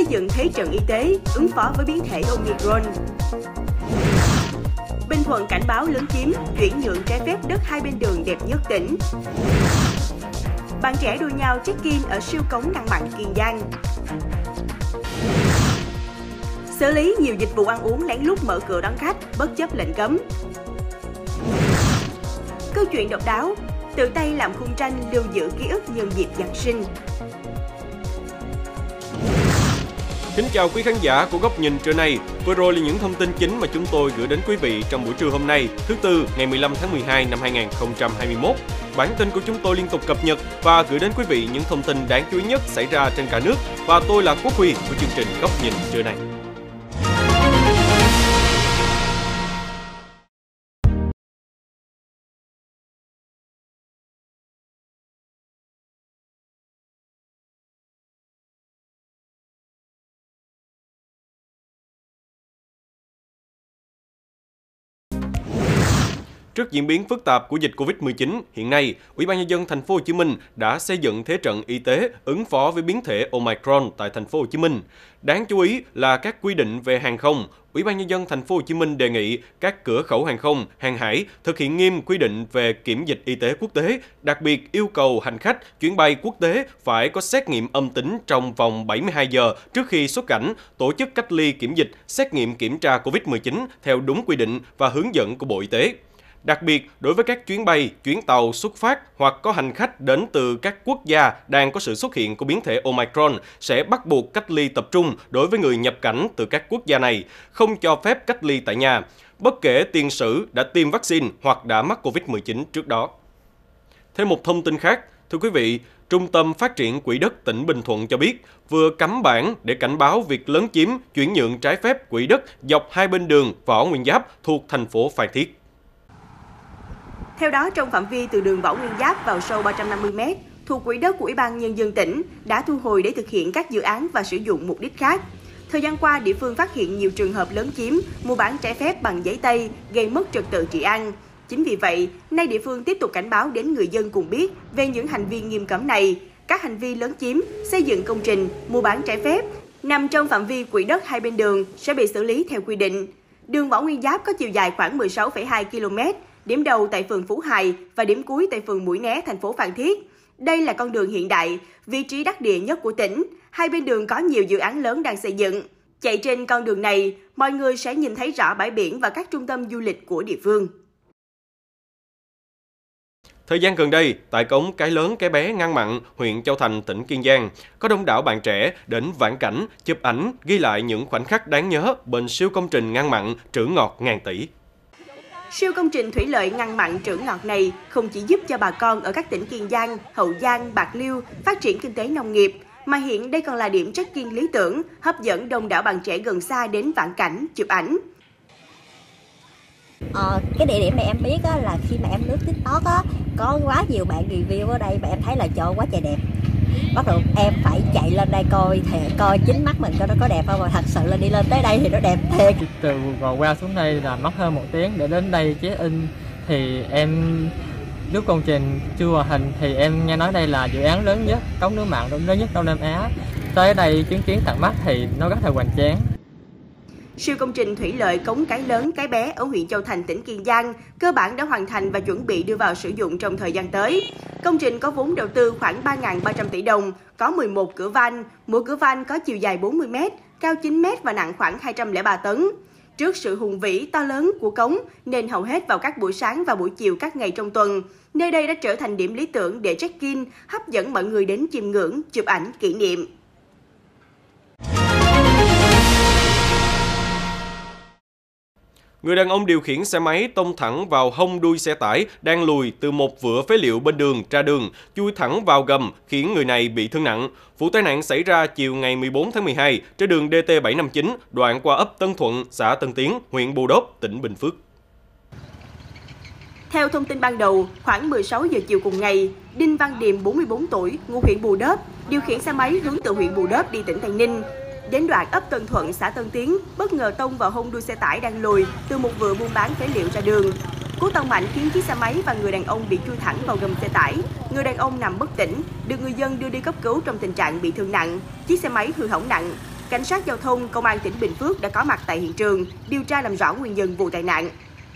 dựng thế trận y tế ứng phó với biến thể Omicron. Bình Thuận cảnh báo lấn chiếm, chuyển nhượng trái phép đất hai bên đường đẹp nhất tỉnh. Bạn trẻ đua nhau check-in ở siêu cống ngăn mặn Kiên Giang. Xử lý nhiều dịch vụ ăn uống lén lút mở cửa đón khách, bất chấp lệnh cấm. Câu chuyện độc đáo, tự tay làm khung tranh lưu giữ ký ức nhân dịp Giáng sinh. Kính chào quý khán giả của Góc Nhìn trưa nay. Vừa rồi là những thông tin chính mà chúng tôi gửi đến quý vị trong buổi trưa hôm nay, thứ Tư, ngày 15 tháng 12 năm 2021. Bản tin của chúng tôi liên tục cập nhật và gửi đến quý vị những thông tin đáng chú ý nhất xảy ra trên cả nước. Và tôi là Quốc Huy của chương trình Góc Nhìn trưa nay. Trước diễn biến phức tạp của dịch Covid-19, hiện nay, Ủy ban nhân dân thành phố Hồ Chí Minh đã xây dựng thế trận y tế ứng phó với biến thể Omicron tại thành phố Hồ Chí Minh. Đáng chú ý là các quy định về hàng không. Ủy ban nhân dân thành phố Hồ Chí Minh đề nghị các cửa khẩu hàng không, hàng hải thực hiện nghiêm quy định về kiểm dịch y tế quốc tế, đặc biệt yêu cầu hành khách chuyến bay quốc tế phải có xét nghiệm âm tính trong vòng 72 giờ trước khi xuất cảnh, tổ chức cách ly kiểm dịch, xét nghiệm kiểm tra Covid-19 theo đúng quy định và hướng dẫn của Bộ Y tế. Đặc biệt, đối với các chuyến bay, chuyến tàu xuất phát hoặc có hành khách đến từ các quốc gia đang có sự xuất hiện của biến thể Omicron sẽ bắt buộc cách ly tập trung đối với người nhập cảnh từ các quốc gia này, không cho phép cách ly tại nhà, bất kể tiền sử đã tiêm vaccine hoặc đã mắc Covid-19 trước đó. Thêm một thông tin khác, thưa quý vị, Trung tâm Phát triển Quỹ đất tỉnh Bình Thuận cho biết vừa cắm bản để cảnh báo việc lấn chiếm, chuyển nhượng trái phép quỹ đất dọc hai bên đường Võ Nguyên Giáp thuộc thành phố Phan Thiết. Theo đó, trong phạm vi từ đường Võ Nguyên Giáp vào sâu 350 m, thuộc quỹ đất của Ủy ban Nhân dân tỉnh đã thu hồi để thực hiện các dự án và sử dụng mục đích khác. Thời gian qua, địa phương phát hiện nhiều trường hợp lấn chiếm, mua bán trái phép bằng giấy tây, gây mất trật tự trị an. Chính vì vậy, nay địa phương tiếp tục cảnh báo đến người dân cùng biết về những hành vi nghiêm cấm này. Các hành vi lấn chiếm, xây dựng công trình, mua bán trái phép nằm trong phạm vi quỹ đất hai bên đường sẽ bị xử lý theo quy định. Đường Võ Nguyên Giáp có chiều dài khoảng 16,2 km, điểm đầu tại phường Phú Hải và điểm cuối tại phường Mũi Né, thành phố Phan Thiết. Đây là con đường hiện đại, vị trí đắc địa nhất của tỉnh. Hai bên đường có nhiều dự án lớn đang xây dựng. Chạy trên con đường này, mọi người sẽ nhìn thấy rõ bãi biển và các trung tâm du lịch của địa phương. Thời gian gần đây, tại cống Cái Lớn Cái Bé Ngăn Mặn, huyện Châu Thành, tỉnh Kiên Giang, có đông đảo bạn trẻ đến vãn cảnh, chụp ảnh, ghi lại những khoảnh khắc đáng nhớ bên siêu công trình ngăn mặn trữ ngọt ngàn tỷ. Siêu công trình thủy lợi ngăn mặn trữ ngọt này không chỉ giúp cho bà con ở các tỉnh Kiên Giang, Hậu Giang, Bạc Liêu phát triển kinh tế nông nghiệp, mà hiện đây còn là điểm check-in lý tưởng, hấp dẫn đông đảo bạn trẻ gần xa đến vãn cảnh, chụp ảnh. Cái địa điểm này em biết là khi mà em lướt TikTok có quá nhiều bạn review ở đây và em thấy là trời quá trời đẹp. Bắt đầu em phải chạy lên đây coi chính mắt mình coi nó có đẹp không, và thật sự là đi lên tới đây thì nó đẹp thiệt. Từ Gò Qua xuống đây là mất hơn 1 tiếng để đến đây check-in, thì em lúc công trình chưa hoàn thành thì em nghe nói đây là dự án lớn nhất, cống nước mặn lớn nhất Đông Nam Á. Tới đây chứng kiến tận mắt thì nó rất là hoành tráng. Siêu công trình thủy lợi cống Cái Lớn Cái Bé ở huyện Châu Thành, tỉnh Kiên Giang cơ bản đã hoàn thành và chuẩn bị đưa vào sử dụng trong thời gian tới. Công trình có vốn đầu tư khoảng 3.300 tỷ đồng, có 11 cửa van, mỗi cửa van có chiều dài 40 m, cao 9 m và nặng khoảng 203 tấn. Trước sự hùng vĩ to lớn của cống nên hầu hết vào các buổi sáng và buổi chiều các ngày trong tuần, nơi đây đã trở thành điểm lý tưởng để check-in, hấp dẫn mọi người đến chiêm ngưỡng, chụp ảnh kỷ niệm. Người đàn ông điều khiển xe máy tông thẳng vào hông đuôi xe tải đang lùi từ một vựa phế liệu bên đường ra đường, chui thẳng vào gầm khiến người này bị thương nặng. Vụ tai nạn xảy ra chiều ngày 14 tháng 12 trên đường DT759, đoạn qua ấp Tân Thuận, xã Tân Tiến, huyện Bù Đốp, tỉnh Bình Phước. Theo thông tin ban đầu, khoảng 16 giờ chiều cùng ngày, Đinh Văn Điềm, 44 tuổi, ngụ huyện Bù Đốp, điều khiển xe máy hướng từ huyện Bù Đốp đi tỉnh Tây Ninh. Đến đoạn ấp Tân Thuận, xã Tân Tiến, bất ngờ tông vào hông đuôi xe tải đang lùi từ một vựa buôn bán phế liệu ra đường. Cú tông mạnh khiến chiếc xe máy và người đàn ông bị chui thẳng vào gầm xe tải. Người đàn ông nằm bất tỉnh, được người dân đưa đi cấp cứu trong tình trạng bị thương nặng. Chiếc xe máy hư hỏng nặng. cảnh sát giao thông, Công an tỉnh Bình Phước đã có mặt tại hiện trường, điều tra làm rõ nguyên nhân vụ tai nạn.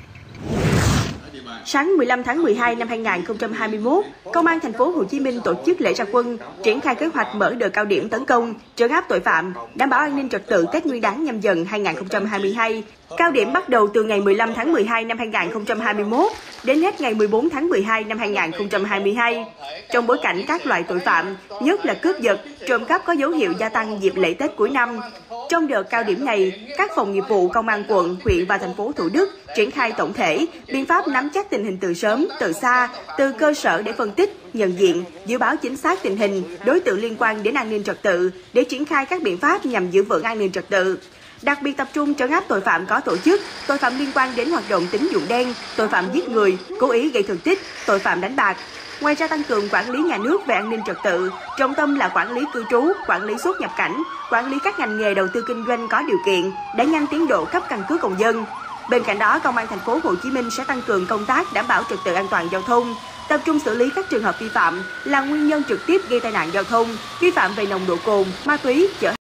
Sáng 15 tháng 12 năm 2021, Công an thành phố Hồ Chí Minh tổ chức lễ ra quân, triển khai kế hoạch mở đợt cao điểm tấn công, trấn áp tội phạm, đảm bảo an ninh trật tự Tết Nguyên đán Nhâm Dần 2022. Cao điểm bắt đầu từ ngày 15 tháng 12 năm 2021 đến hết ngày 14 tháng 12 năm 2022. Trong bối cảnh các loại tội phạm, nhất là cướp giật, trộm cắp có dấu hiệu gia tăng dịp lễ Tết cuối năm. Trong đợt cao điểm này, các phòng nghiệp vụ Công an quận, huyện và thành phố Thủ Đức triển khai tổng thể biện pháp nắm chắc tình hình từ sớm, từ xa, từ cơ sở để phân tích, nhận diện, dự báo chính xác tình hình, đối tượng liên quan đến an ninh trật tự để triển khai các biện pháp nhằm giữ vững an ninh trật tự. Đặc biệt tập trung trấn áp tội phạm có tổ chức, tội phạm liên quan đến hoạt động tín dụng đen, tội phạm giết người, cố ý gây thương tích, tội phạm đánh bạc. Ngoài ra tăng cường quản lý nhà nước về an ninh trật tự, trọng tâm là quản lý cư trú, quản lý xuất nhập cảnh, quản lý các ngành nghề đầu tư kinh doanh có điều kiện, đẩy nhanh tiến độ cấp căn cước công dân. Bên cạnh đó, Công an thành phố Hồ Chí Minh sẽ tăng cường công tác đảm bảo trật tự an toàn giao thông, tập trung xử lý các trường hợp vi phạm là nguyên nhân trực tiếp gây tai nạn giao thông, vi phạm về nồng độ cồn, ma túy, chở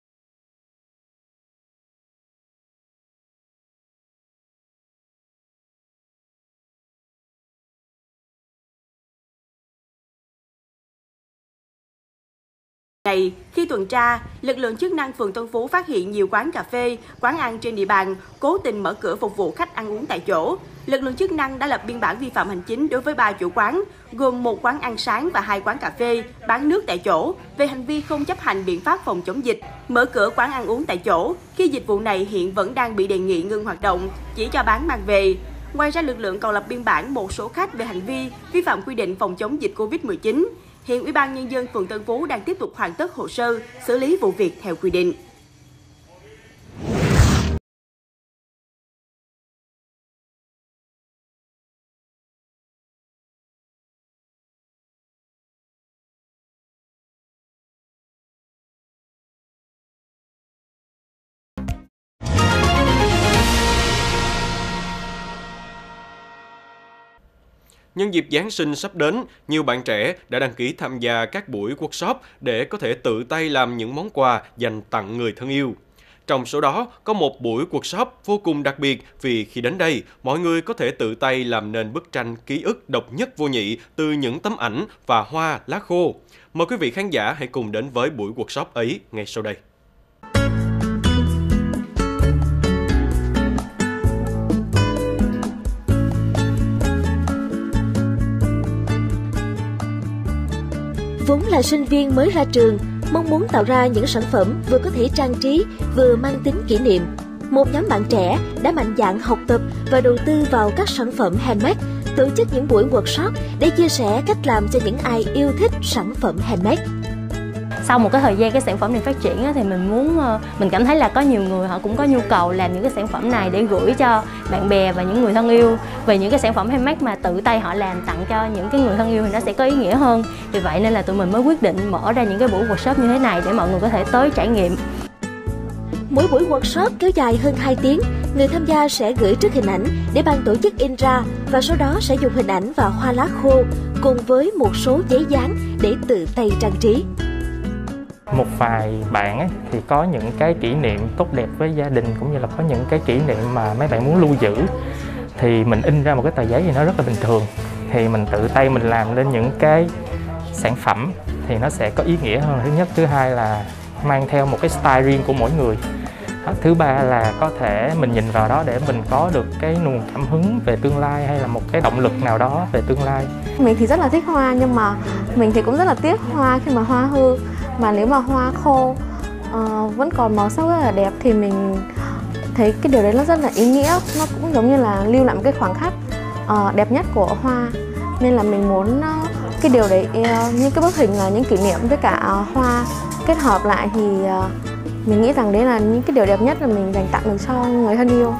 này, khi tuần tra, lực lượng chức năng phường Tân Phú phát hiện nhiều quán cà phê, quán ăn trên địa bàn cố tình mở cửa phục vụ khách ăn uống tại chỗ. Lực lượng chức năng đã lập biên bản vi phạm hành chính đối với 3 chủ quán, gồm 1 quán ăn sáng và 2 quán cà phê, bán nước tại chỗ, về hành vi không chấp hành biện pháp phòng chống dịch, mở cửa quán ăn uống tại chỗ, khi dịch vụ này hiện vẫn đang bị đề nghị ngưng hoạt động, chỉ cho bán mang về. Ngoài ra, lực lượng còn lập biên bản một số khách về hành vi vi phạm quy định phòng chống dịch Covid-19. Hiện Ủy ban Nhân dân phường Tân Phú đang tiếp tục hoàn tất hồ sơ, xử lý vụ việc theo quy định. Nhân dịp Giáng sinh sắp đến, nhiều bạn trẻ đã đăng ký tham gia các buổi workshop để có thể tự tay làm những món quà dành tặng người thân yêu. Trong số đó, có một buổi workshop vô cùng đặc biệt vì khi đến đây, mọi người có thể tự tay làm nên bức tranh ký ức độc nhất vô nhị từ những tấm ảnh và hoa lá khô. Mời quý vị khán giả hãy cùng đến với buổi workshop ấy ngay sau đây. Vốn là sinh viên mới ra trường, mong muốn tạo ra những sản phẩm vừa có thể trang trí, vừa mang tính kỷ niệm. Một nhóm bạn trẻ đã mạnh dạn học tập và đầu tư vào các sản phẩm handmade, tổ chức những buổi workshop để chia sẻ cách làm cho những ai yêu thích sản phẩm handmade. Sau một cái thời gian cái sản phẩm này phát triển thì mình cảm thấy là có nhiều người họ cũng có nhu cầu làm những cái sản phẩm này để gửi cho bạn bè và những người thân yêu. Về những cái sản phẩm handmade mà tự tay họ làm tặng cho những cái người thân yêu thì nó sẽ có ý nghĩa hơn. Vì vậy nên là tụi mình mới quyết định mở ra những cái buổi workshop như thế này để mọi người có thể tới trải nghiệm. Mỗi buổi workshop kéo dài hơn 2 tiếng, người tham gia sẽ gửi trước hình ảnh để ban tổ chức in ra và sau đó sẽ dùng hình ảnh và hoa lá khô cùng với một số giấy dán để tự tay trang trí. Một vài bạn ấy, thì có những cái kỷ niệm tốt đẹp với gia đình cũng như là có những cái kỷ niệm mà mấy bạn muốn lưu giữ thì mình in ra một cái tờ giấy thì nó rất là bình thường, thì mình tự tay mình làm lên những cái sản phẩm thì nó sẽ có ý nghĩa hơn. Thứ nhất, thứ hai là mang theo một cái style riêng của mỗi người. Thứ ba là có thể mình nhìn vào đó để mình có được cái nguồn cảm hứng về tương lai hay là một cái động lực nào đó về tương lai. Mình thì rất là thích hoa nhưng mà mình thì cũng rất là tiếc hoa khi mà hoa hư. Mà nếu mà hoa khô vẫn còn màu sắc rất là đẹp thì mình thấy cái điều đấy nó rất là ý nghĩa. Nó cũng giống như là lưu lại một cái khoảnh khắc đẹp nhất của hoa. Nên là mình muốn cái điều đấy, những cái bức hình là những kỷ niệm với cả hoa kết hợp lại thì mình nghĩ rằng đấy là những cái điều đẹp nhất là mình dành tặng được cho người thân yêu.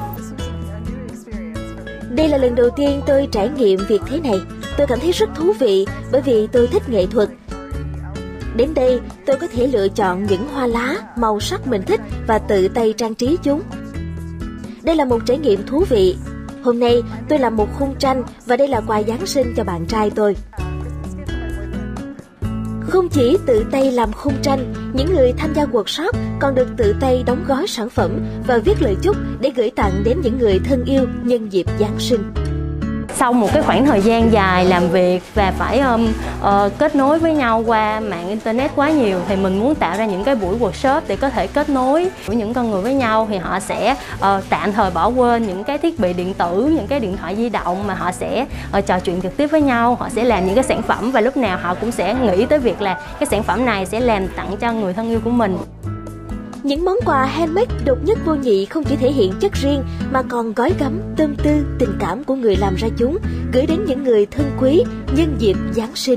Đây là lần đầu tiên tôi trải nghiệm việc thế này. Tôi cảm thấy rất thú vị bởi vì tôi thích nghệ thuật. Đến đây, tôi có thể lựa chọn những hoa lá, màu sắc mình thích và tự tay trang trí chúng. Đây là một trải nghiệm thú vị. Hôm nay, tôi làm một khung tranh và đây là quà Giáng sinh cho bạn trai tôi. Không chỉ tự tay làm khung tranh, những người tham gia workshop còn được tự tay đóng gói sản phẩm và viết lời chúc để gửi tặng đến những người thân yêu nhân dịp Giáng sinh. Sau một cái khoảng thời gian dài làm việc và phải kết nối với nhau qua mạng internet quá nhiều, thì mình muốn tạo ra những cái buổi workshop để có thể kết nối với những con người với nhau, thì họ sẽ tạm thời bỏ quên những cái thiết bị điện tử, những cái điện thoại di động, mà họ sẽ trò chuyện trực tiếp với nhau, họ sẽ làm những cái sản phẩm, và lúc nào họ cũng sẽ nghĩ tới việc là cái sản phẩm này sẽ làm tặng cho người thân yêu của mình. Những món quà handmade độc nhất vô nhị không chỉ thể hiện chất riêng mà còn gói gắm tâm tư, tình cảm của người làm ra chúng, gửi đến những người thân quý nhân dịp Giáng sinh.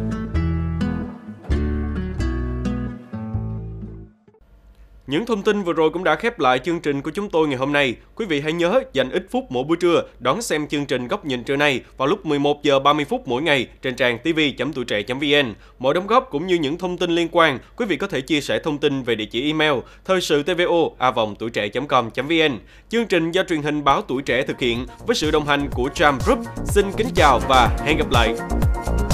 Những thông tin vừa rồi cũng đã khép lại chương trình của chúng tôi ngày hôm nay. Quý vị hãy nhớ dành ít phút mỗi buổi trưa đón xem chương trình Góc nhìn trưa nay vào lúc 11 giờ 30 phút mỗi ngày trên trang tv.tuổi.trẻ.vn. Mọi đóng góp cũng như những thông tin liên quan, quý vị có thể chia sẻ thông tin về địa chỉ email thời sự tvo@tuổi.trẻ.com.vn. Chương trình do truyền hình báo Tuổi Trẻ thực hiện với sự đồng hành của Tram Group. Xin kính chào và hẹn gặp lại.